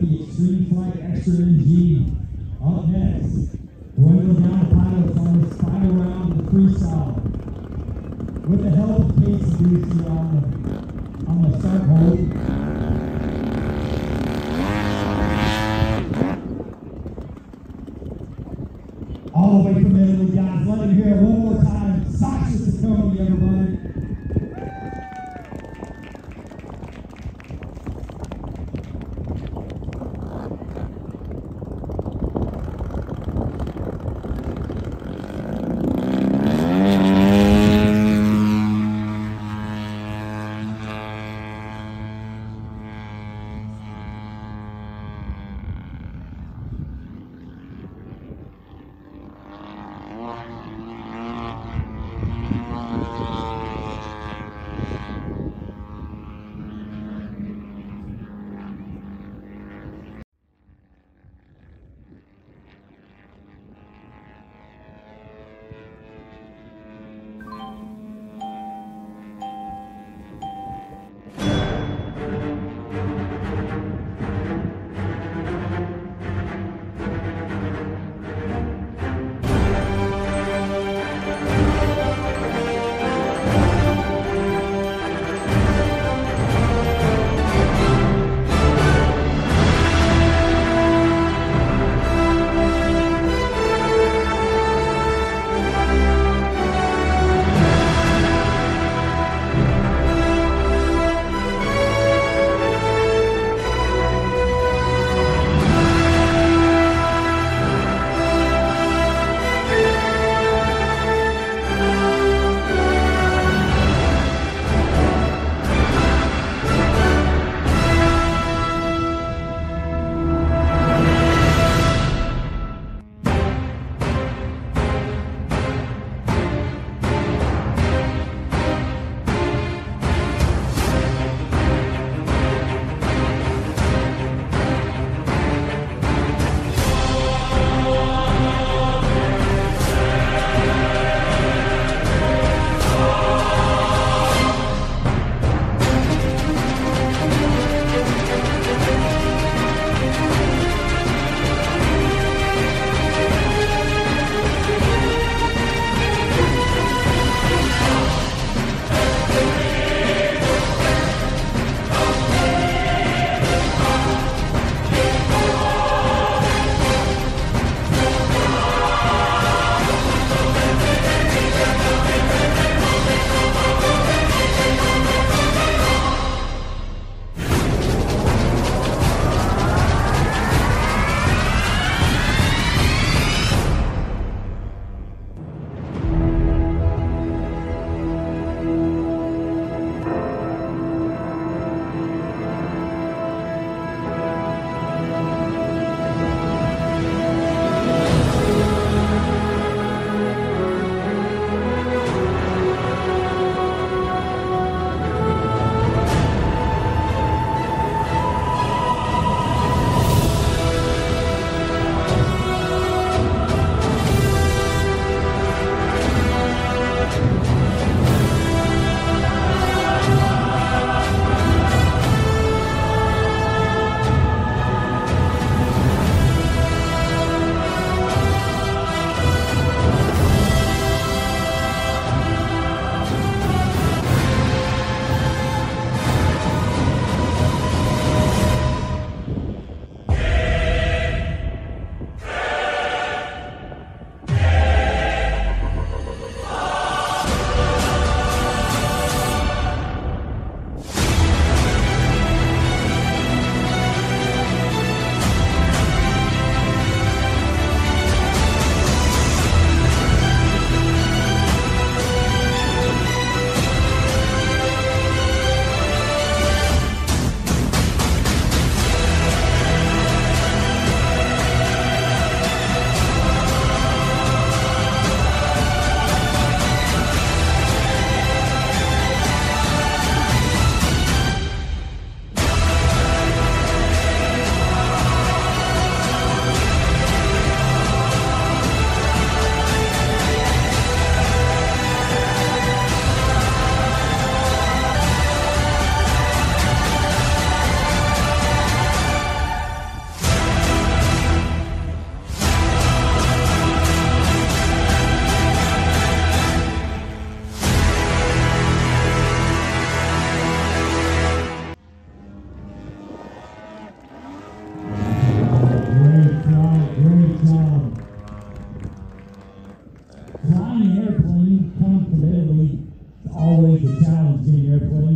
the Extreme Flight Extra MG. Up next, we're going to go down to pilots on this final round of the freestyle. With the help of Casey Goose here on the start hold. All the way from Italy, guys. Let me hear it one more time. Sacha Cecconi, everybody.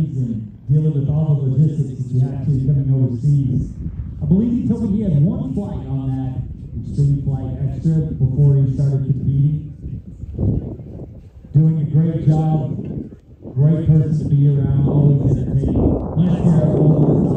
planes and dealing with all the logistics that you have to coming overseas. I believe he told me he had one flight on that extreme flight extra before he started competing. Doing a great job, great person to be around, always entertaining. Let's hear it one more time.